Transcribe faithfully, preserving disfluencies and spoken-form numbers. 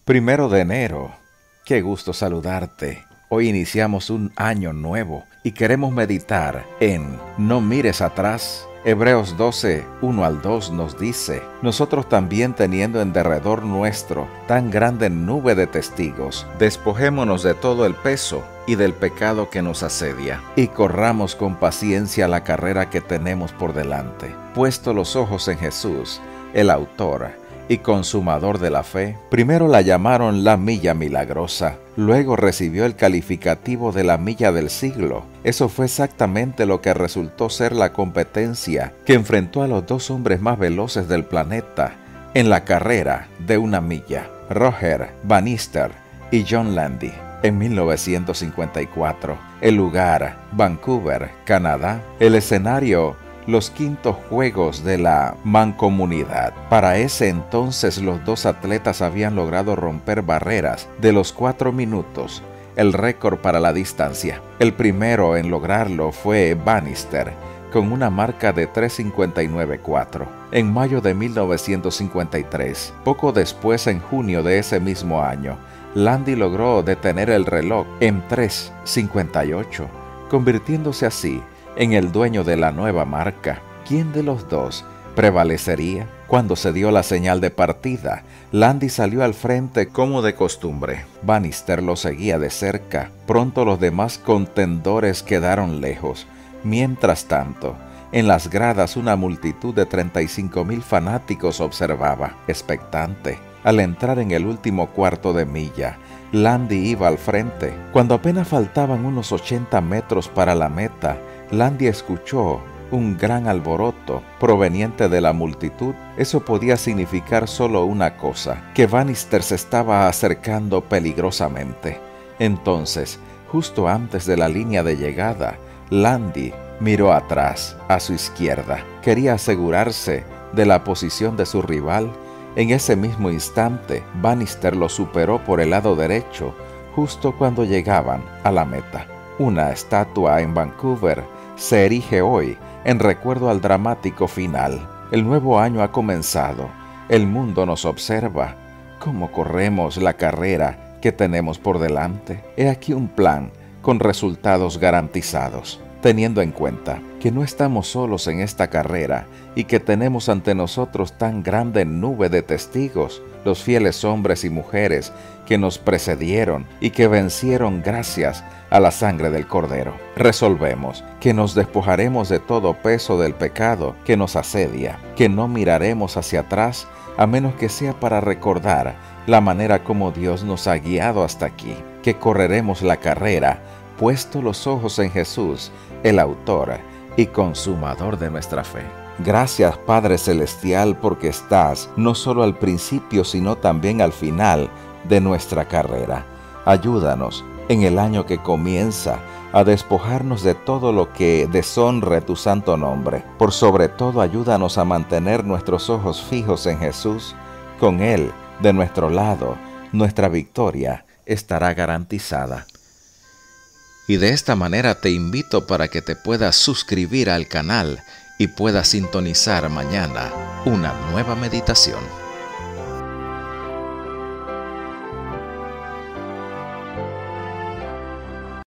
Primero de enero. Qué gusto saludarte. Hoy iniciamos un año nuevo y queremos meditar en No mires atrás. Hebreos doce, uno al dos nos dice: nosotros también, teniendo en derredor nuestro tan grande nube de testigos, despojémonos de todo el peso y del pecado que nos asedia, y corramos con paciencia la carrera que tenemos por delante, puesto los ojos en Jesús, el autor y consumador de la fe. Primero la llamaron la milla milagrosa, luego recibió el calificativo de la milla del siglo. Eso fue exactamente lo que resultó ser la competencia que enfrentó a los dos hombres más veloces del planeta en la carrera de una milla, Roger Bannister y John Landy. En mil novecientos cincuenta y cuatro, el lugar, Vancouver, Canadá, el escenario, los quintos Juegos de la Mancomunidad. Para ese entonces los dos atletas habían logrado romper barreras de los cuatro minutos, el récord para la distancia. El primero en lograrlo fue Bannister, con una marca de tres cincuenta y nueve cuatro. En mayo de mil novecientos cincuenta y tres, poco después, en junio de ese mismo año, Landy logró detener el reloj en tres cincuenta y ocho, convirtiéndose así en el dueño de la nueva marca. ¿Quién de los dos prevalecería? Cuando se dio la señal de partida, Landy salió al frente como de costumbre. Bannister lo seguía de cerca. Pronto los demás contendores quedaron lejos. Mientras tanto, en las gradas una multitud de treinta y cinco mil fanáticos observaba, expectante. Al entrar en el último cuarto de milla, Landy iba al frente. Cuando apenas faltaban unos ochenta metros para la meta, Landy escuchó un gran alboroto proveniente de la multitud. Eso podía significar solo una cosa: que Bannister se estaba acercando peligrosamente. Entonces, justo antes de la línea de llegada, Landy miró atrás, a su izquierda. Quería asegurarse de la posición de su rival. En ese mismo instante, Bannister lo superó por el lado derecho, justo cuando llegaban a la meta. Una estatua en Vancouver se erige hoy en recuerdo al dramático final. El nuevo año ha comenzado. El mundo nos observa. ¿Cómo corremos la carrera que tenemos por delante? He aquí un plan con resultados garantizados. Teniendo en cuenta que no estamos solos en esta carrera y que tenemos ante nosotros tan grande nube de testigos, los fieles hombres y mujeres que nos precedieron y que vencieron gracias a la sangre del Cordero, resolvemos que nos despojaremos de todo peso del pecado que nos asedia, que no miraremos hacia atrás a menos que sea para recordar la manera como Dios nos ha guiado hasta aquí, que correremos la carrera puesto los ojos en Jesús, el autor y consumador de nuestra fe. Gracias, Padre Celestial, porque estás no solo al principio, sino también al final de nuestra carrera. Ayúdanos en el año que comienza a despojarnos de todo lo que deshonre tu santo nombre. Por sobre todo, ayúdanos a mantener nuestros ojos fijos en Jesús. Con Él de nuestro lado, nuestra victoria estará garantizada. Y de esta manera te invito para que te puedas suscribir al canal y puedas sintonizar mañana una nueva meditación.